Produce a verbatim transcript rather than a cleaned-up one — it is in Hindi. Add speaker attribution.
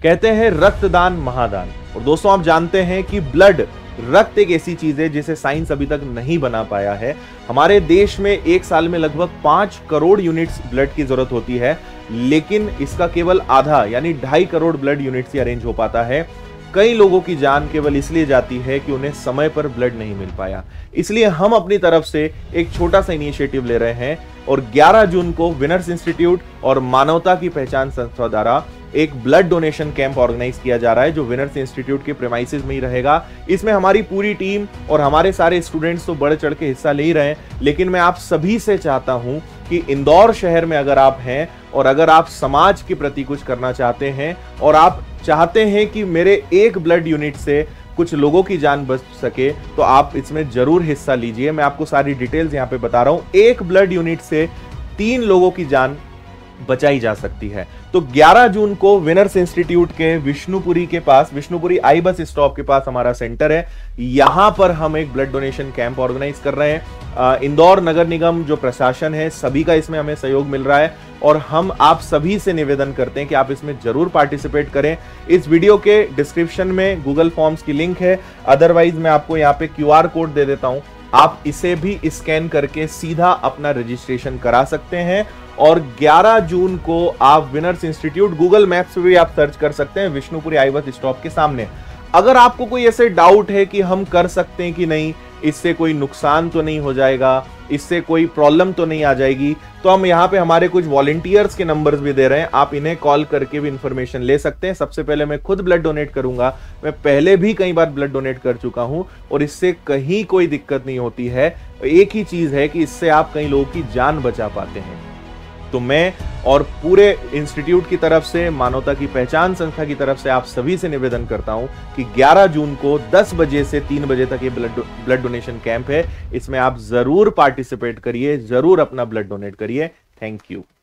Speaker 1: कहते हैं रक्तदान महादान। और दोस्तों आप जानते हैं कि ब्लड, रक्त एक ऐसी चीज है जिसे साइंस अभी तक नहीं बना पाया है। हमारे देश में एक साल में लगभग पांच करोड़ यूनिट्स ब्लड की जरूरत होती है, लेकिन इसका केवल आधा यानी ढाई करोड़ ब्लड यूनिट्स ही अरेंज हो पाता है। कई लोगों की जान केवल इसलिए जाती है कि उन्हें समय पर ब्लड नहीं मिल पाया। इसलिए हम अपनी तरफ से एक छोटा सा इनिशिएटिव ले रहे हैं और ग्यारह जून को विनर्स इंस्टीट्यूट और मानवता की पहचान संस्था द्वारा एक ब्लड डोनेशन कैंप ऑर्गेनाइज किया जा रहा है, जो विनर्स इंस्टीट्यूट के प्रेमाइसेस में ही रहेगा। इसमें हमारी पूरी टीम और हमारे सारे स्टूडेंट्स तो बढ़ चढ़ के हिस्सा ले ही रहे हैं, लेकिन मैं आप सभी से चाहता हूं कि इंदौर शहर में अगर आप हैं और अगर आप समाज के प्रति कुछ करना चाहते हैं और आप चाहते हैं कि मेरे एक ब्लड यूनिट से कुछ लोगों की जान बच सके, तो आप इसमें जरूर हिस्सा लीजिए। मैं आपको सारी डिटेल्स यहां पे बता रहा हूं। एक ब्लड यूनिट से तीन लोगों की जान बचाई जा सकती है। तो ग्यारह जून को विनर्स इंस्टीट्यूट के विष्णुपुरी के पास, विष्णुपुरी आई बस स्टॉप के पास हमारा सेंटर है। यहां पर हम एक ब्लड डोनेशन कैंप ऑर्गेनाइज कर रहे हैं। इंदौर नगर निगम जो प्रशासन है, सभी का इसमें हमें सहयोग मिल रहा है और हम आप सभी से निवेदन करते हैं कि आप इसमें जरूर पार्टिसिपेट करें। इस वीडियो के डिस्क्रिप्शन में गूगल फॉर्म्स की लिंक है, अदरवाइज मैं आपको यहाँ पे क्यू आर कोड दे देता हूं, आप इसे भी स्कैन करके सीधा अपना रजिस्ट्रेशन करा सकते हैं। और ग्यारह जून को आप विनर्स इंस्टीट्यूट गूगल मैप्स पे भी आप सर्च कर सकते हैं, विष्णुपुरी आई बस स्टॉप के सामने। अगर आपको कोई ऐसे डाउट है कि हम कर सकते हैं कि नहीं, इससे कोई नुकसान तो नहीं हो जाएगा, इससे कोई प्रॉब्लम तो नहीं आ जाएगी, तो हम यहाँ पे हमारे कुछ वॉलंटियर्स के नंबर्स भी दे रहे हैं, आप इन्हें कॉल करके भी इंफॉर्मेशन ले सकते हैं। सबसे पहले मैं खुद ब्लड डोनेट करूंगा, मैं पहले भी कई बार ब्लड डोनेट कर चुका हूं और इससे कहीं कोई दिक्कत नहीं होती है। एक ही चीज है कि इससे आप कई लोगों की जान बचा पाते हैं। तो मैं और पूरे इंस्टीट्यूट की तरफ से, मानवता की पहचान संस्था की तरफ से आप सभी से निवेदन करता हूं कि ग्यारह जून को दस बजे से तीन बजे तक ये ब्लड ब्लड डोनेशन कैंप है। इसमें आप जरूर पार्टिसिपेट करिए, जरूर अपना ब्लड डोनेट करिए। Thank you.